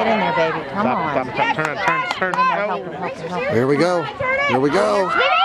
Get in there, baby. Come on. Turn. Help her. Here we go. Here we go.